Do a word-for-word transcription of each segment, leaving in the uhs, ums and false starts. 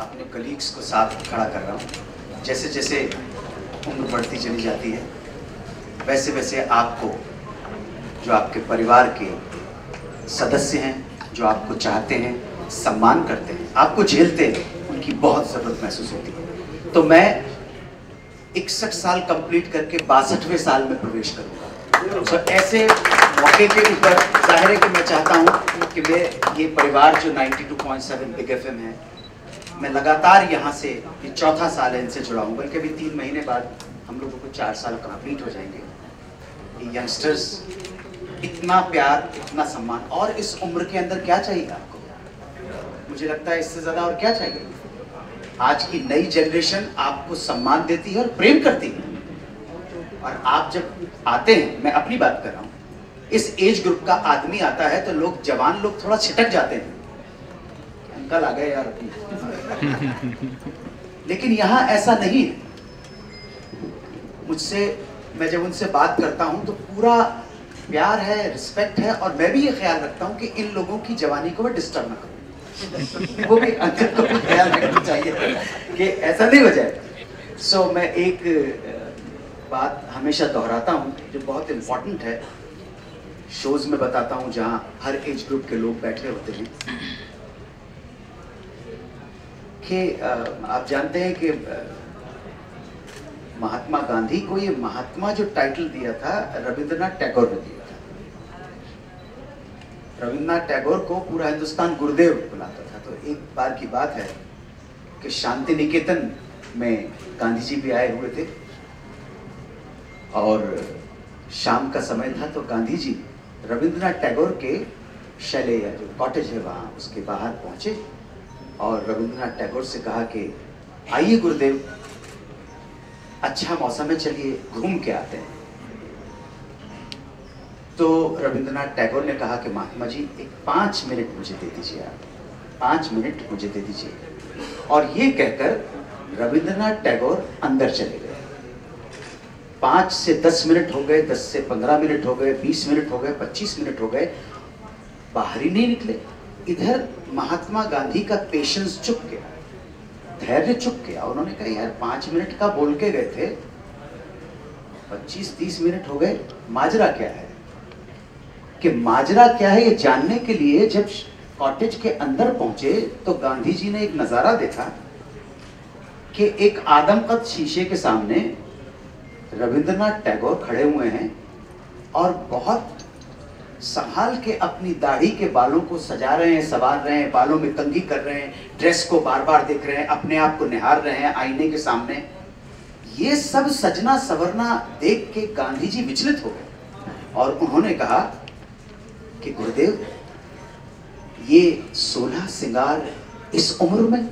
अपने कलीग्स को साथ खड़ा कर रहा हूँ। जैसे जैसे उम्र बढ़ती चली जाती है वैसे वैसे आपको, जो आपके परिवार के सदस्य हैं, जो आपको चाहते हैं, सम्मान करते हैं, आपको झेलते हैं, उनकी बहुत ज़रूरत महसूस होती है। तो मैं इकसठ साल कंप्लीट करके बासठवें साल में प्रवेश करूँगा। तो ऐसे मौके के ऊपर जाहिर है कि मैं चाहता हूँ कि मैं ये परिवार जो बानवे पॉइंट सात बिग एफएम है, मैं लगातार यहाँ से, ये चौथा साल है इनसे जुड़ा हूँ, बल्कि अभी तीन महीने बाद हम लोगों को चार साल कंप्लीट हो जाएंगे। ये यंगस्टर्स, इतना प्यार, इतना सम्मान, और इस उम्र के अंदर क्या चाहिए आपको? मुझे लगता है इससे ज़्यादा और क्या चाहिए। आज की नई जनरेशन आपको सम्मान देती है और प्रेम करती है। और आप जब आते हैं, मैं अपनी बात कर रहा हूँ, इस एज ग्रुप का आदमी आता है तो लोग, जवान लोग थोड़ा छिटक जाते हैं, अंकल आ गए यार अपनी। लेकिन यहाँ ऐसा नहीं है। मुझसे, मैं जब उनसे बात करता हूँ तो पूरा प्यार है, रिस्पेक्ट है, और मैं भी ये ख्याल रखता हूँ कि इन लोगों की जवानी को मैं डिस्टर्ब ना करूँ। वो भी अंकल को भी ख्याल रखना चाहिए कि ऐसा नहीं हो जाए। सो so, मैं एक बात हमेशा दोहराता हूँ जो बहुत इम्पोर्टेंट है, शोज में बताता हूँ जहाँ हर एज ग्रुप के लोग बैठे होते हैं, कि आप जानते हैं कि महात्मा गांधी को ये महात्मा जो टाइटल दिया था, रविंद्रनाथ टैगोर ने दिया था। रविंद्रनाथ टैगोर को पूरा हिंदुस्तान गुरुदेव बुलाता था। तो एक बार की बात है कि शांति निकेतन में गांधी जी भी आए हुए थे, और शाम का समय था, तो गांधी जी रविंद्रनाथ टैगोर के शैले, या जो कॉटेज है वहाँ, उसके बाहर पहुँचे और रविंद्रनाथ टैगोर से कहा कि आइए गुरुदेव, अच्छा मौसम है, चलिए घूम के आते हैं। तो रविंद्रनाथ टैगोर ने कहा कि महात्मा जी एक पाँच मिनट मुझे दे दीजिए, आप पाँच मिनट मुझे दे दीजिए। और ये कहकर रविंद्रनाथ टैगोर अंदर चले गए। पाँच से दस मिनट हो गए, दस से पंद्रह मिनट हो गए, बीस मिनट हो गए, पच्चीस मिनट हो गए, बाहर ही नहीं निकले। इधर महात्मा गांधी का पेशेंस चुक गया, धैर्य चुक गया। उन्होंने कहा यार पाँच मिनट का बोल के गए थे, पच्चीस तीस मिनट हो गए, माजरा क्या है? कि माजरा क्या है ये जानने के लिए जब कॉटेज के अंदर पहुंचे तो गांधी जी ने एक नजारा देखा कि एक आदमकद शीशे के सामने रविंद्रनाथ टैगोर खड़े हुए हैं और बहुत संभाल के अपनी दाढ़ी के बालों को सजा रहे हैं, संवार रहे हैं, बालों में कंघी कर रहे हैं, ड्रेस को बार बार देख रहे हैं, अपने आप को निहार रहे हैं आईने के सामने। ये सब सजना संवरना देख के गांधी जी विचलित हो गए और उन्होंने कहा कि गुरुदेव, ये सोलह सिंगार इस उम्र में?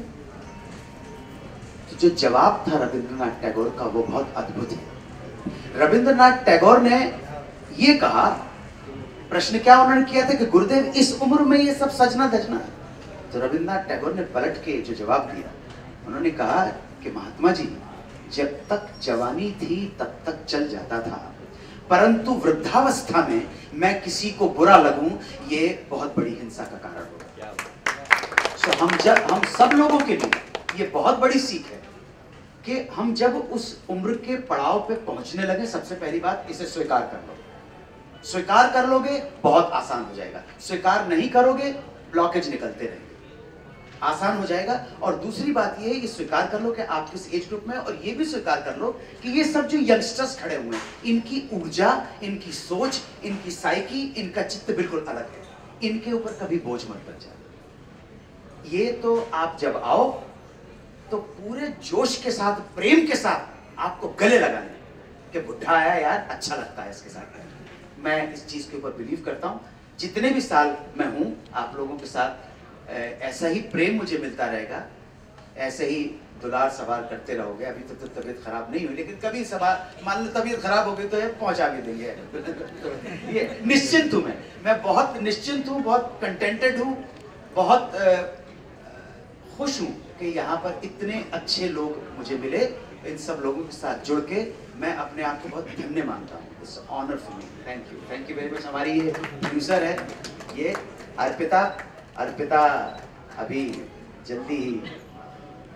तो जो जवाब था रविंद्रनाथ टैगोर का वो बहुत अद्भुत है। रविंद्रनाथ टैगोर ने ये कहा, प्रश्न क्या उन्होंने किया था कि गुरुदेव इस उम्र में ये सब सजना धजना? तो रविंद्रनाथ टैगोर ने पलट के जो जवाब दिया, उन्होंने कहा कि महात्मा जी, जब तक जवानी थी तब तक चल जाता था, परंतु वृद्धावस्था में मैं किसी को बुरा लगूं ये बहुत बड़ी हिंसा का कारण होगा। so, हम जब हम सब लोगों के लिए ये बहुत बड़ी सीख है कि हम जब उस उम्र के पड़ाव पे पहुंचने लगे, सबसे पहली बात इसे स्वीकार कर लो। स्वीकार कर लोगे बहुत आसान हो जाएगा, स्वीकार नहीं करोगे ब्लॉकेज निकलते रहेंगे, आसान हो जाएगा। और दूसरी बात ये है कि स्वीकार कर लो कि आप किस एज ग्रुप में, और ये भी स्वीकार कर लो कि ये सब जो यंगस्टर्स खड़े हुए हैं, इनकी ऊर्जा, इनकी सोच, इनकी साइकी, इनका चित्त बिल्कुल अलग है। इनके ऊपर कभी बोझ मत बन जाए। ये तो आप जब आओ तो पूरे जोश के साथ, प्रेम के साथ आपको गले लगाने कि बुढ़ा आया यार, अच्छा लगता है इसके साथ। मैं इस चीज के ऊपर बिलीव करता हूँ। जितने भी साल मैं हूँ आप लोगों के साथ, ऐसा ही प्रेम मुझे मिलता रहेगा, ऐसे ही दुलार सवार करते रहोगे। अभी तक तो, तो तबीयत खराब नहीं हुई, लेकिन कभी सवार, मान लो तबीयत खराब हो गई तो पहुंचा भी देंगे। ये निश्चिंत हूँ मैं मैं बहुत निश्चिंत हूँ, बहुत कंटेंटेड हूँ, बहुत खुश हूँ कि यहाँ पर इतने अच्छे लोग मुझे मिले। इन सब लोगों के साथ जुड़ के मैं अपने आप को बहुत धन्य मानता हूँ। It's honour for me. Thank you, thank you very much. हमारी ये प्रोड्यूसर है, ये अर्पिता। अर्पिता अभी जल्दी ही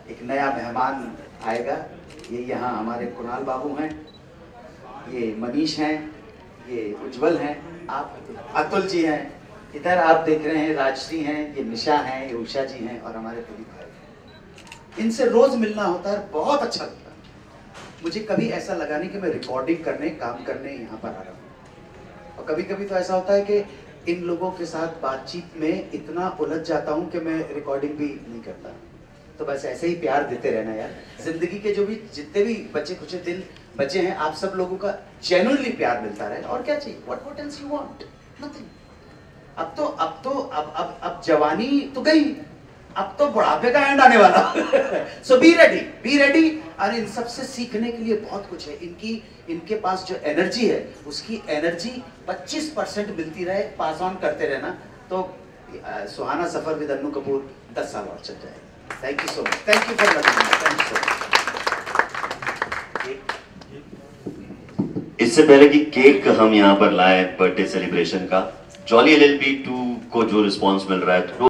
एक नया मेहमान आएगा। ये यहाँ हमारे कुणाल बाबू हैं, ये मनीष हैं, ये उज्जवल हैं, आप अतुल जी हैं, इधर आप देख रहे हैं राजश्री हैं, ये निशा हैं, ये उषा जी हैं और हमारे दिलीप भाई। इनसे रोज मिलना होता है, बहुत अच्छा लगता है मुझे। कभी ऐसा लगा नहीं कि मैं रिकॉर्डिंग करने, काम करने यहाँ पर आ रहा हूँ। और कभी कभी तो ऐसा होता है कि इन लोगों के साथ बातचीत में इतना उलझ जाता हूँ कि मैं रिकॉर्डिंग भी नहीं करता। तो बस ऐसे ही प्यार देते रहना यार। जिंदगी के जो भी जितने भी बचे कुछ दिन बचे हैं, आप सब लोगों का जेन्युइनली प्यार मिलता रहे, और क्या चाहिए? What what else you want? Nothing. अब तो अब तो अब अब अब जवानी तो गई, अब तो बुढ़ापे का एंड आने वाला। So be ready, be ready. और इन सब से सीखने के लिए बहुत कुछ है। इनकी इनके पास जो एनर्जी है, उसकी एनर्जी पच्चीस परसेंट मिलती रहे, पास ऑन करते रहना, तो आ, सुहाना सफर विद अन्नू कपूर दस साल और चल जाएगा। Thank you so much, thank you for loving me, thank you so much. इससे पहले कि केक हम यहाँ पर लाए बर्थडे सेलिब्रेशन का, Jolly L L B two को जो रिस्पॉन्स मिल रहा है,